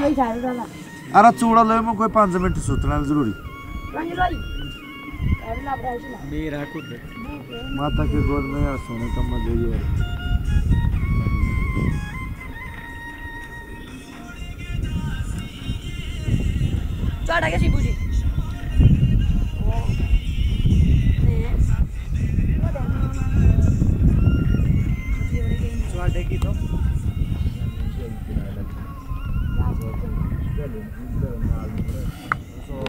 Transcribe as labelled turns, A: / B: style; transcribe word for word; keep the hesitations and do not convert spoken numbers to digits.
A: अरे चूड़ा ले मैं कोई पाँच मिनट सोचना जरूरी
B: मेरा खुद
A: माता के गोद में यार सोने का मजा ही है।
C: चढ़ा के शिबू जी
B: चढ़े की तो